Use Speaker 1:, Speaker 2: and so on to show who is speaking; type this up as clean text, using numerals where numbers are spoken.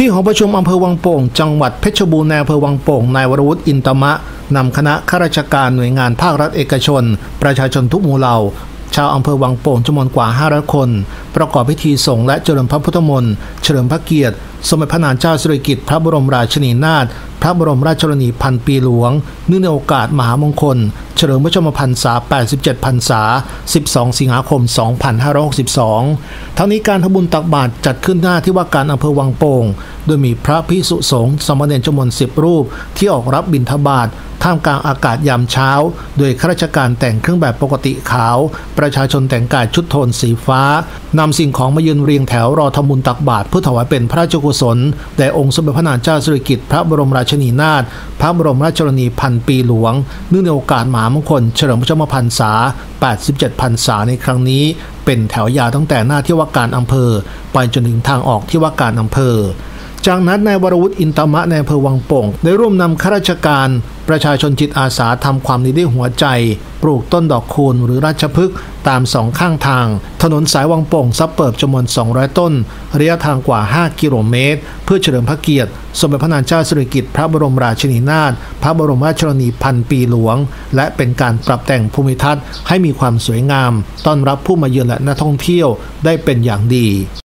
Speaker 1: ที่หอประชุมอำเภอวังโป่งจังหวัดเพชรบูรณ์ในอำเภอวังโป่งนายวรวุฒิอินตมะนำคณะข้าราชการหน่วยงานภาครัฐเอกชนประชาชนทุกหมู่เหล่าชาวอำเภอวังโป่งจำนวนกว่า500คนประกอบพิธีส่งและเจริญพระพุทธมนต์เฉลิมพระเกียรติสมเด็จพระนางเจ้าสิริกิติ์พระบรมราชินีนาถพระบรมราชชนนีพันปีหลวงเนื่องในโอกาสมหามงคลเฉลิมพระชนมพรรษา87พรรษา12สิงหาคม2562ทั้งนี้การทำบุญตักบาตรจัดขึ้นหน้าที่ว่าการอำเภอวังโป่งโดยมีพระภิกษุสงฆ์สามเณรจำนวน10รูปที่ออกรับบิณฑบาตท่ามกลางอากาศยามเช้าโดยข้าราชการแต่งเครื่องแบบปกติขาวประชาชนแต่งกายชุดโทนสีฟ้านำสิ่งของมายืนเรียงแถวรอทำบุญตักบาตรเพื่อถวายเป็นพระราชกุศลแด่องค์สมเด็จพระนางเจ้าสิริกิติ์พระบรมราชินีนาถพระบรมราชชนนีพันปีหลวงเนื่องในโอกาสมหามงคลเฉลิมพระชนมพรรษา87พรรษาในครั้งนี้เป็นแถวยาวตั้งแต่หน้าที่ว่าการอำเภอไปจนถึงทางออกที่ว่าการอำเภอจากนั้นนายวรวุฒิอินตมะในอำเภอวังโป่งได้ร่วมนำข้าราชการประชาชนจิตอาสาทำความดีด้วยหัวใจปลูกต้นดอกคูณหรือราชพฤกษ์ตามสองข้างทางถนนสายวังโป่งซับเปิบจำนวน200ต้นระยะทางกว่า5กิโลเมตรเพื่อเฉลิมพระเกียรติสมเด็จพระนางเจ้าสิริกิติ์พระบรมราชินีนาถพระบรมราชชนนีพันปีหลวงและเป็นการปรับแต่งภูมิทัศน์ให้มีความสวยงามต้อนรับผู้มาเยือนและนักท่องเที่ยวได้เป็นอย่างดี